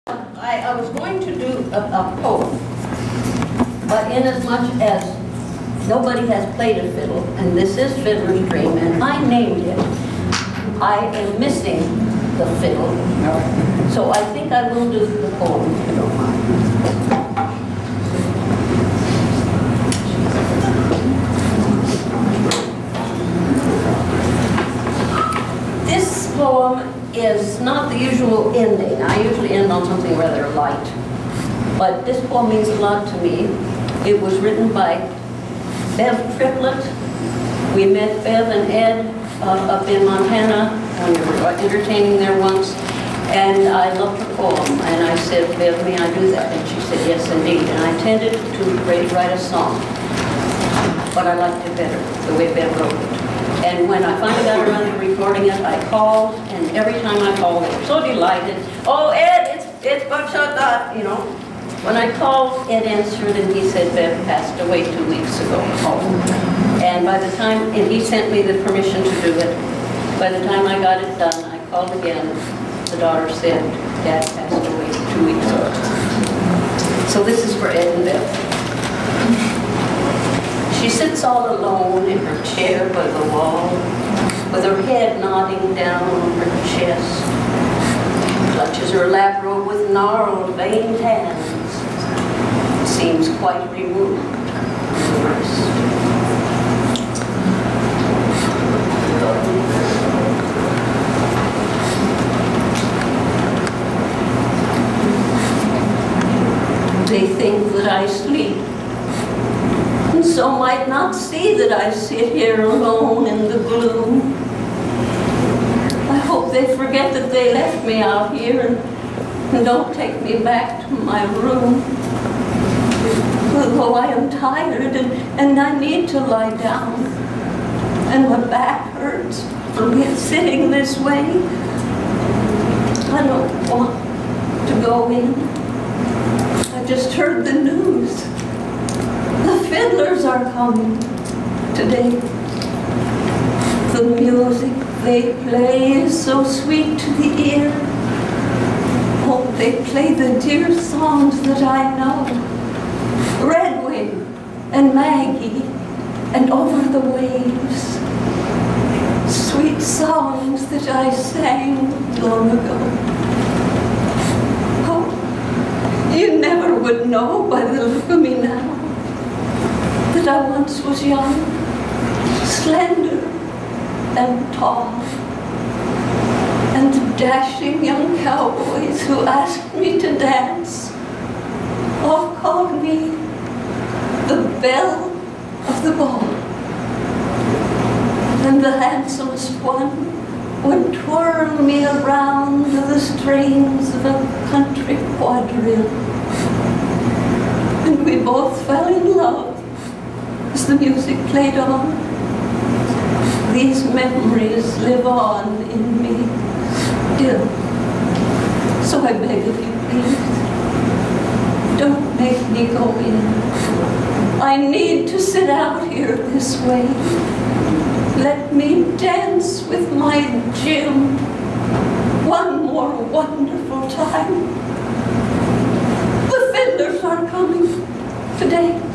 I was going to do a poem, but inasmuch as nobody has played a fiddle, and this is Fiddler's Dream, and I named it, I am missing the fiddle. So I think I will do the poem, if you don't mind. This poem is not the usual ending. I usually end on something rather light. But this poem means a lot to me. It was written by Bev Triplett. We met Bev and Ed up in Montana. We were entertaining there once. And I loved her poem. And I said, Bev, may I do that? And she said, yes, indeed. And I intended to write a song. But I liked it better, the way Bev wrote it. And when I finally got around to recording it, I called, and every time I called, they were so delighted. Oh, Ed, it's Buckshot Dot, you know. When I called, Ed answered, and he said, Bev passed away 2 weeks ago. And by the time, and he sent me the permission to do it. By the time I got it done, I called again. The daughter said, Dad passed away 2 weeks ago. So this is for Ed and Bev. She sits all alone in her chair by the wall, with her head nodding down on her chest, clutches her lap robe with gnarled, veined hands, seems quite removed from the rest. They think that I sleep, and so might not see that I sit here alone in the gloom. I hope they forget that they left me out here and don't take me back to my room. Although I am tired and I need to lie down, and my back hurts from sitting this way, I don't want to go in. I just heard the news. The fiddlers are coming today. The music they play is so sweet to the ear. Oh, they play the dear songs that I know. Redwing and Maggie and Over the Waves. Sweet songs that I sang long ago. Oh, you never would know by the look of me now that I once was young, slender and tall, and the dashing young cowboys who asked me to dance all called me the belle of the ball, and the handsomest one would twirl me around to the strains of a country quadrille, and we both fell in love as the music played on. These memories live on in me still. So I beg of you, please, don't make me go in. I need to sit out here this way. Let me dance with my Jim one more wonderful time. The fiddlers are coming today.